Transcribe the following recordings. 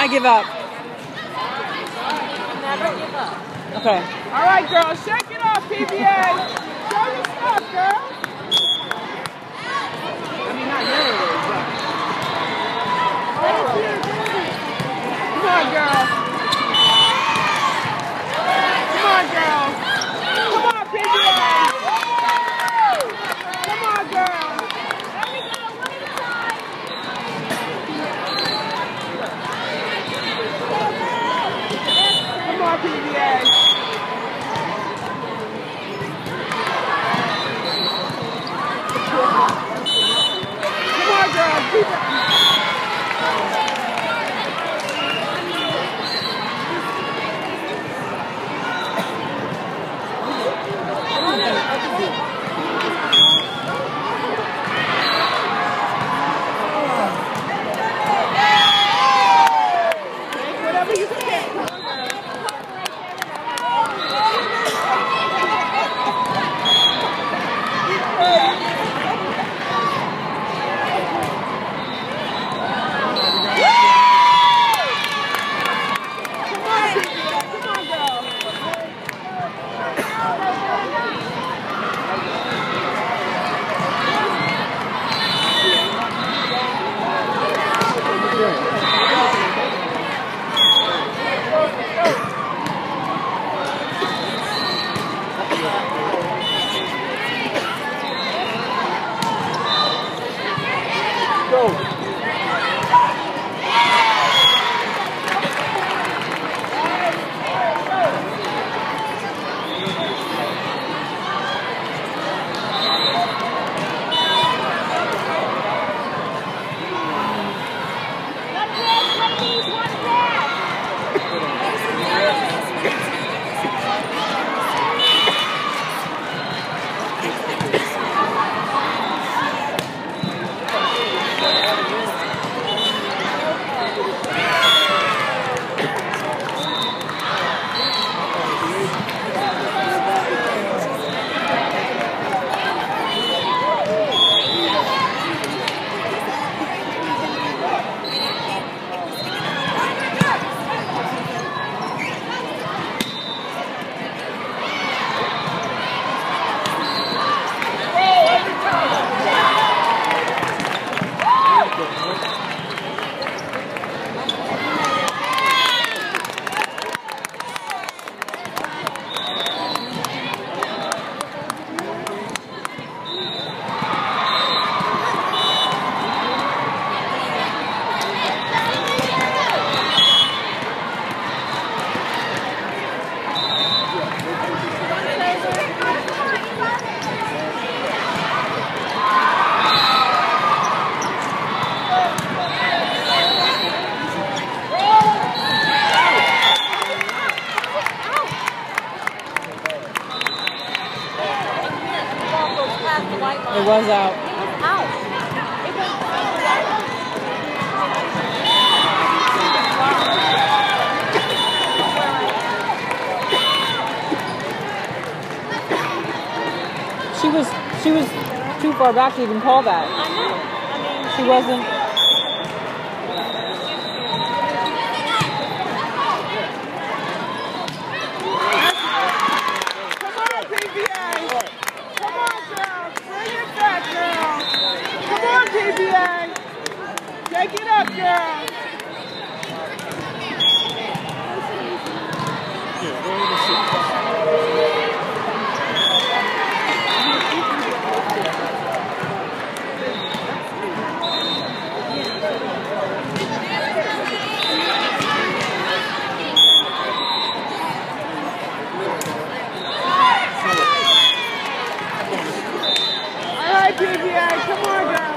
give up? Never give up. Okay. All right, girls, shake it off, PBA. Show your stuff, girl. I mean, not literally, but. Come on, girl. Come on, girl. Come on, PBA. Come on, girl. There we go, one at a time. Come on, PBA. Come on, girl. Keep it. Whatever you can. It was out. She was too far back to even call that. I know. I mean, She wasn't. Come on, PBA. Come on, girl. Bring it back, girl. Come on, PBA. Shake it up, girl. All right, PBA. Come on, girl.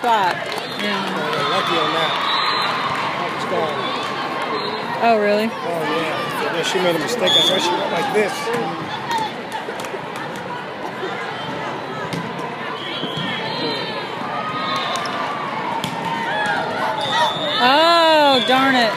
spot. Oh, Yeah. they're lucky on that. It's gone. Oh, really? Oh, yeah. Yeah, she made a mistake. That's why she went like this. Oh, darn it.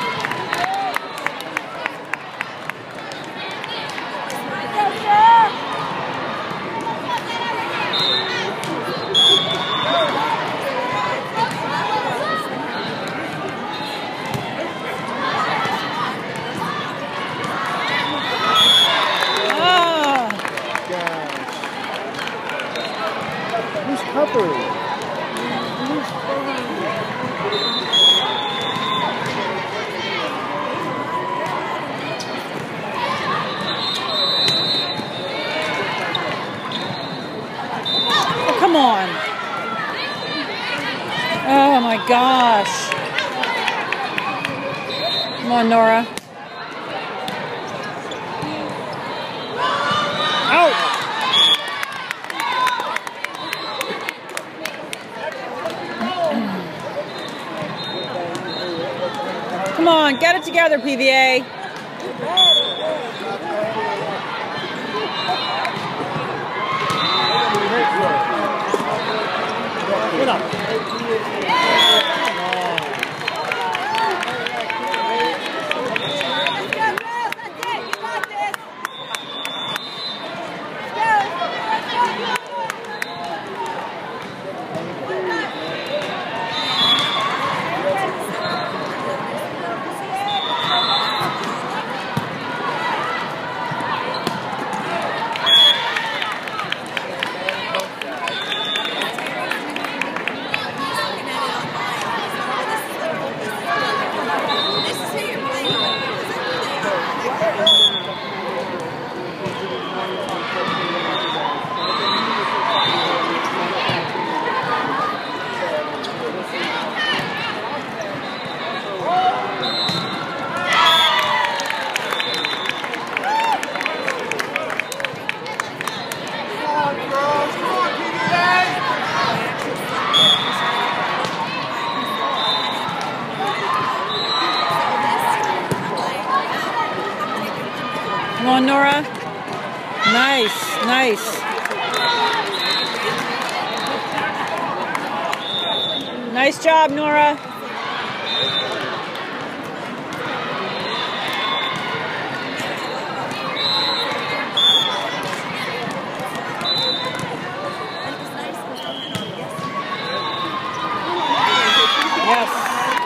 Oh, Gosh. Who's covering? oh, come on. Oh, my gosh. Come on, Nora. Out! Come on, get it together, PVA. Get up. Come on, Nora. Nice, nice. Nice job, Nora. Yes.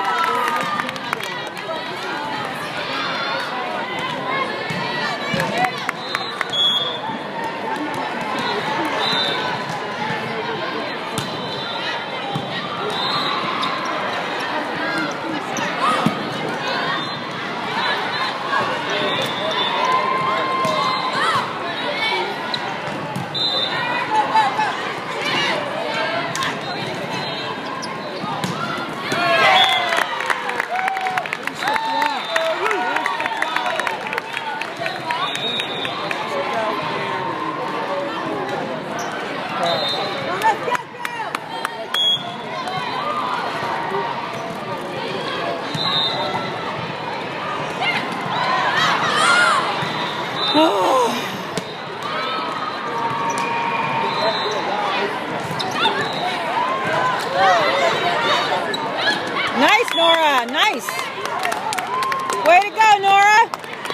Nice, Nora. Nice. Way to go, Nora.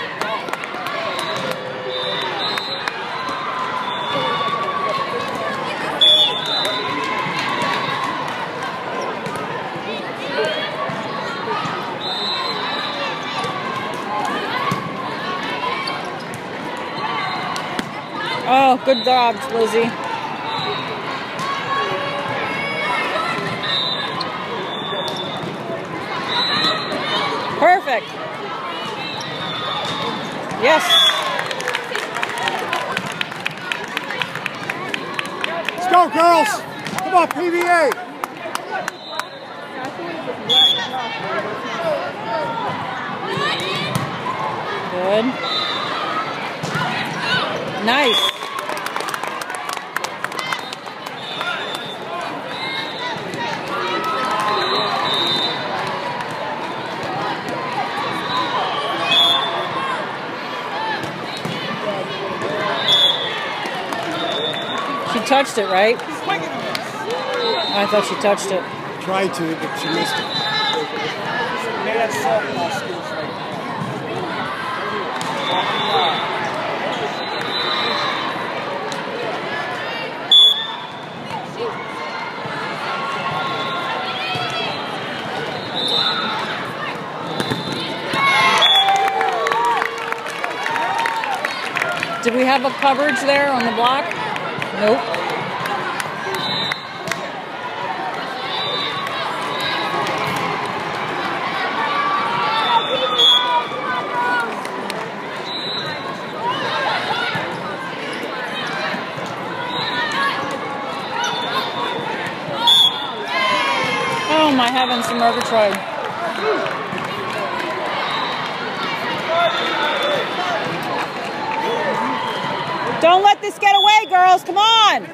Oh, good dodge, Lizzie. Perfect. Yes. Let's go, girls. Come on, PVA. Good. Nice. touched it, right? Swinging on this. I thought she touched it. Tried to, but she missed it. Made that softball skills right Did we have a coverage there on the block? Nope. Oh my heavens, the Murgatroyd. Don't let this get away, girls. Come on.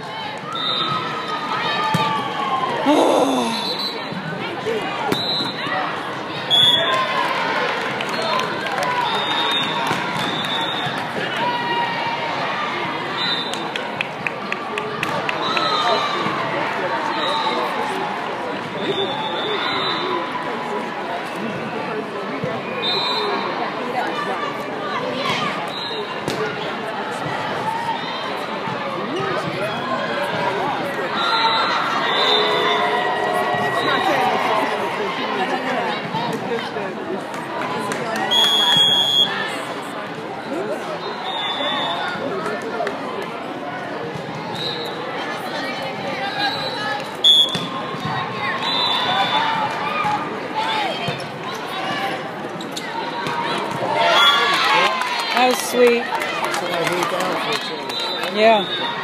That was sweet. That's what I hate down for a change. Yeah.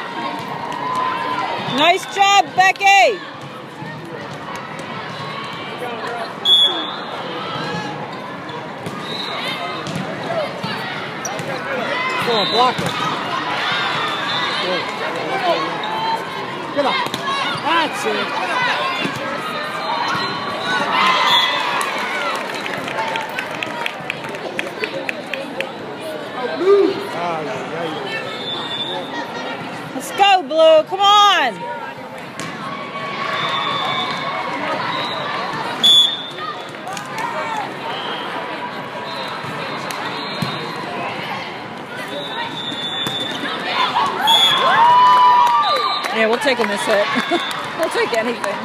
Nice job, Becky. Come on, block it. Get up. That's it. Let's go, Blue. Come on. Yeah, we'll take a miss hit. We'll take anything.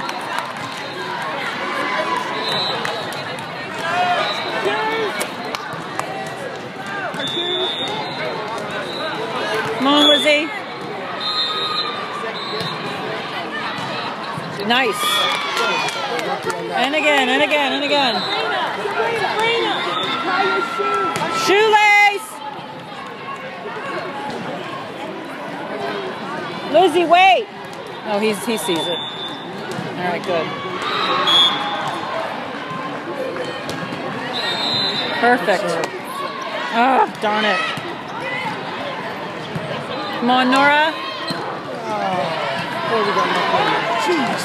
Come on, Lizzie. Nice. And again, and again, and again. Shoelace! Lizzie, wait! Oh, he sees it. All right, good. Perfect. Oh, darn it. Come on, Nora. Oh, we got nothing. Jeez.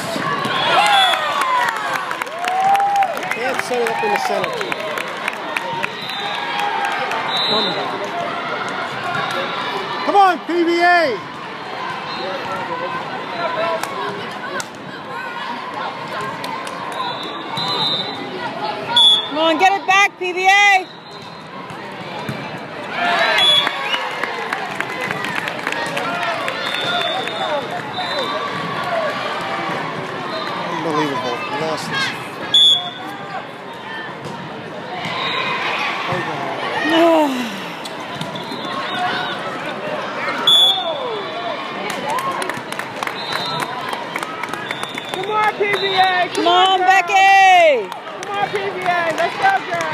Can't set it up in the center. Come on, PBA. Come on, get it back, PBA. Unbelievable. Lost this. Come on, PBA. Come on, Becky. Come on, PBA. Let's go, girl.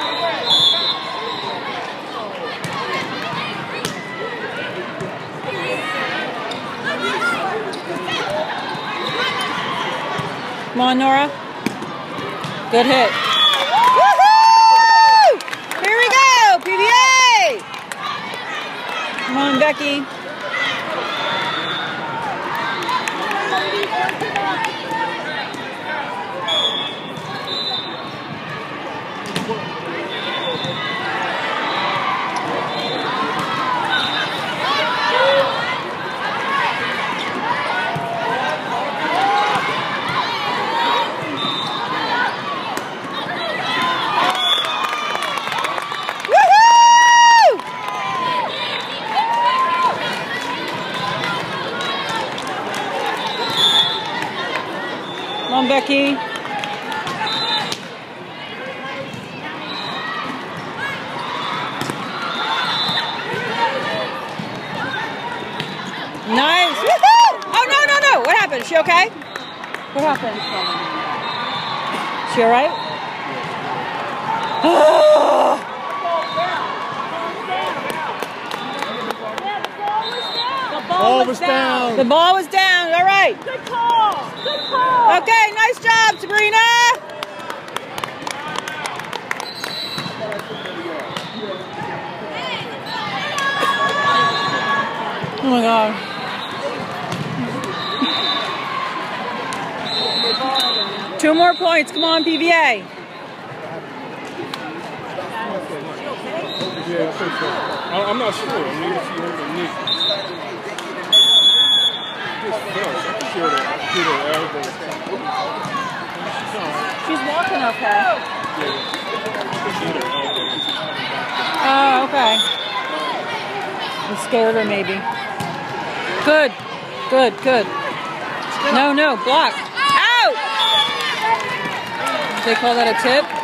Come on, Nora. Good hit. Woohoo! Here we go, PBA. Come on, Becky. Becky. Nice. Woohoo! Oh, no, no, no. What happened? Is she okay? What happened? Is she all right? The ball was down. The ball was down. All right. Good call. Good call. Okay, nice job, Sabrina. Oh my God. Two more points. Come on, PVA. Yeah, I think so. I'm not sure. I need to see her knee. Just fell. I can see her elbow. She's walking okay. Yeah. I can see her elbow. Oh, okay. I scared her maybe. Good. Good, good. No, no, block. Out! They call that a tip?